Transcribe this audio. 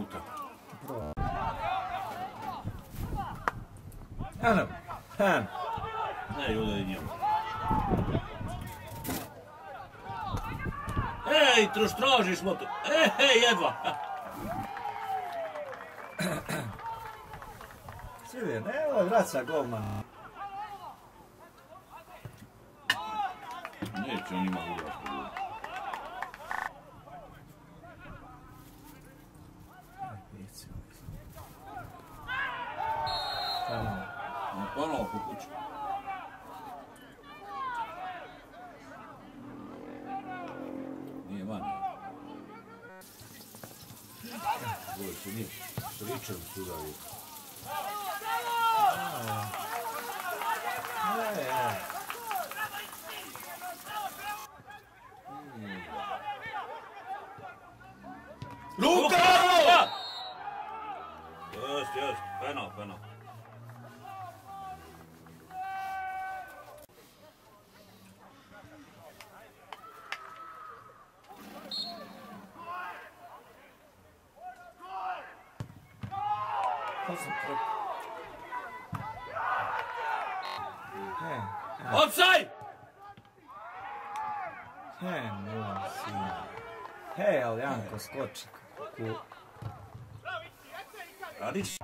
minuta. Eno, hen. Ne, udari njemu. Ej, tražiš smo to. Ej, jedva. Silvije, nemoj vraća golman. Neće on ima udrati. Ponovo po kuću. Nije van. Ovo se nije pričan sudavi. Luka! Jest, penal. Offside! Hej, ali Janko skoči. Radić?